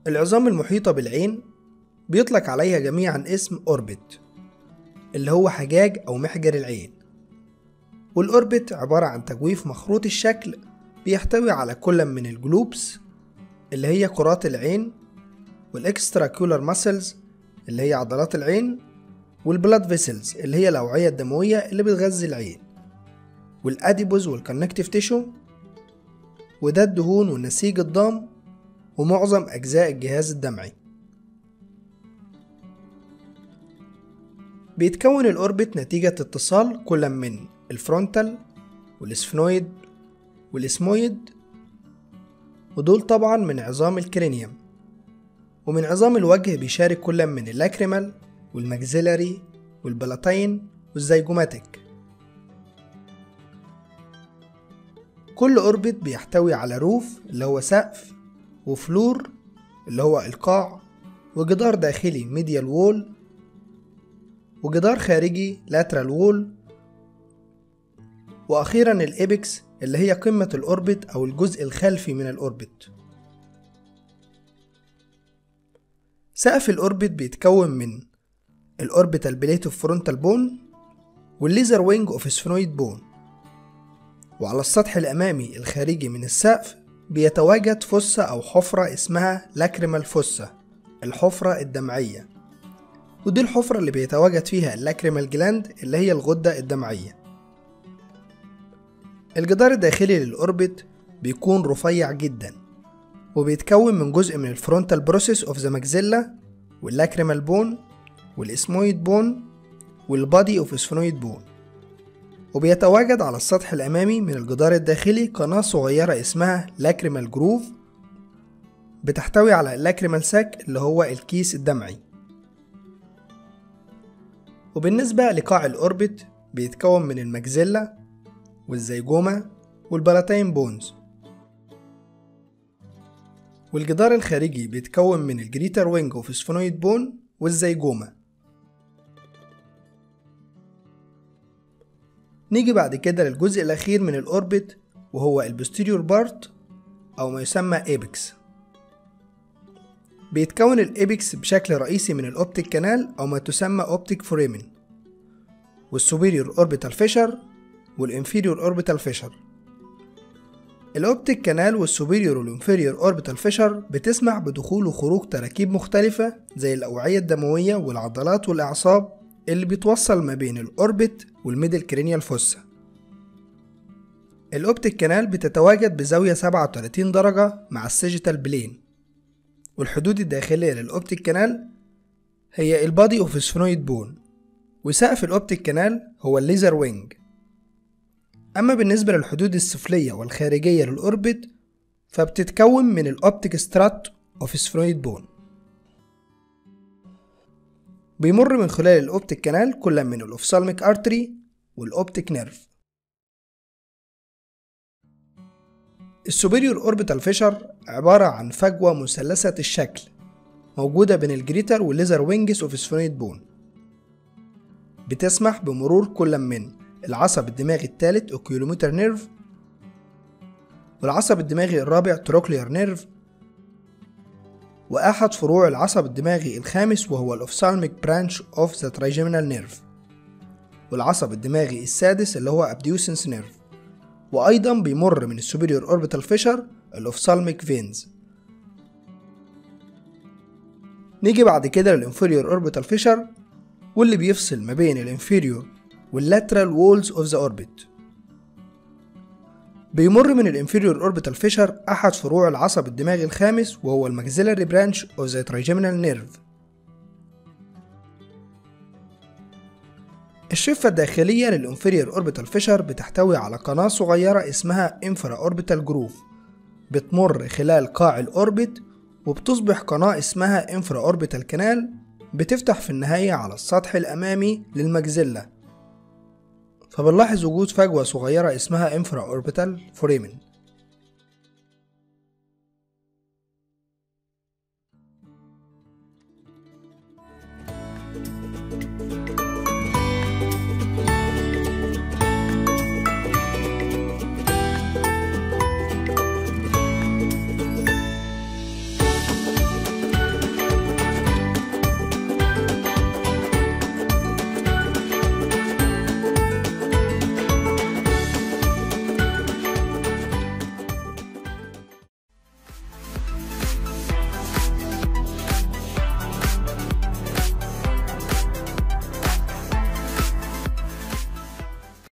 العظام المحيطة بالعين بيطلق عليها جميعا اسم أوربت، اللي هو حجاج أو محجر العين. والأوربت عبارة عن تجويف مخروط الشكل بيحتوي على كل من الجلوبس اللي هي كرات العين، والإكستراكيولار ماسلز اللي هي عضلات العين، والبلاد فيسلز اللي هي الأوعية الدموية اللي بتغذي العين، والأديبوز والكونكتيف تيشو، وده الدهون والنسيج الضام، ومعظم أجزاء الجهاز الدمعي. بيتكون الأوربت نتيجة اتصال كل من الفرونتال والسفنويد والاسمويد، ودول طبعا من عظام الكرينيوم. ومن عظام الوجه بيشارك كل من اللاكريمال والماكسيلاري والبلاتين والزيجوماتيك. كل أوربت بيحتوي على روف اللي هو سقف، وفلور اللي هو القاع، وجدار داخلي ميديال وول، وجدار خارجي لاترال وول، وأخيرا الإبكس اللي هي قمة الأوربت أو الجزء الخلفي من الأوربت. سقف الأوربت بيتكون من الأوربيتال بليت اوف فرونتال بون والليزر وينج اوف سفنويد بون. وعلى السطح الأمامي الخارجي من السقف بيتواجد فوسة أو حفرة اسمها لاكريمال فوسة، الحفرة الدمعية، ودي الحفرة اللي بيتواجد فيها اللاكريمال جلاند اللي هي الغدة الدمعية. الجدار الداخلي للأوربت بيكون رفيع جدا، وبيتكون من جزء من الفرونتال بروسيس اوف ذا ماكسيلا واللاكريمال بون والاسمويد بون والبادي اوف سفنويد بون. وبيتواجد على السطح الأمامي من الجدار الداخلي قناة صغيرة اسمها لاكريمال جروف، بتحتوي على اللاكريمال ساك اللي هو الكيس الدمعي. وبالنسبة لقاع الأوربت بيتكون من الماكسيلا والزيجوما والبلاتين بونز. والجدار الخارجي بيتكون من الجريتر وينج اوف سفنويد بون والزيجوما. نيجي بعد كده للجزء الأخير من الأوربت وهو البوستيريور بارت أو ما يسمى إيبكس. بيتكون الإيبكس بشكل رئيسي من الأوبتيك كانال أو ما تسمى أوبتيك فوريمن، والسوبيريور أوربيتال فيشر والإنفيريور أوربيتال فيشر. الأوبتيك كانال والسوبيريور والإنفيريور أوربيتال فيشر بتسمح بدخول وخروج تراكيب مختلفة زي الأوعية الدموية والعضلات والأعصاب اللي بتوصل ما بين الأوربت والميدل كرينيال فوسا. الأوبتيك كانال بتتواجد بزاوية 37 درجة مع السيجيتال بلين، والحدود الداخلية للأوبتيك كانال هي البادي اوف سفنويد بون، وسقف الأوبتيك كانال هو الليزر وينج. أما بالنسبة للحدود السفلية والخارجية للأوربت فبتتكون من الأوبتيك سترات اوف سفنويد بون. بيمر من خلال الأوبتيك كانال كل من الأوفسالميك أرتري والأوبتيك نيرف. السوبيريور أوربيتال فيشر عبارة عن فجوة مثلثة الشكل موجودة بين الجريتر والليزر وينجز اوف سفنويد بون، بتسمح بمرور كل من العصب الدماغي الثالث اوكيولوميتر نيرف، والعصب الدماغي الرابع تروكلير نيرف، وأحد فروع العصب الدماغي الخامس وهو الأوفسالميك برانش اوف ذا ترايجيمينال نيرف، والعصب الدماغي السادس اللي هو أبديوسنس نيرف. وأيضا بيمر من السوبيريور أوربيتال فيشر الأوفسالميك فينز. نيجي بعد كده للإنفيريور أوربيتال فيشر واللي بيفصل ما بين الإنفيريور واللاترال وولز اوف ذا أوربت. بيمر من الانفيريور اوربيتال فيشر احد فروع العصب الدماغي الخامس وهو الماكسيلاري برانش اوف ذا ترايجيمينال نيرف. الشفة الداخلية للانفيريور اوربيتال فيشر بتحتوي على قناة صغيرة اسمها انفرا اوربيتال جروف، بتمر خلال قاع الاوربت، وبتصبح قناة اسمها انفرا اوربيتال كانال بتفتح في النهاية على السطح الامامي للماكسيلا. فبنلاحظ وجود فجوة صغيرة اسمها انفرا اوربيتال فوريمن.